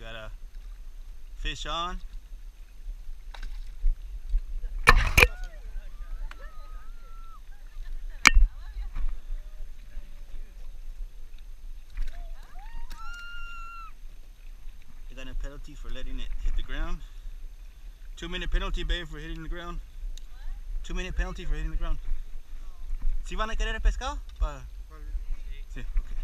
got a fish on. They got a penalty for letting it hit the ground. 2-minute penalty, babe, for hitting the ground. 2-minute penalty for hitting the ground. ¿Sí van a querer el pescado? Sí, okay.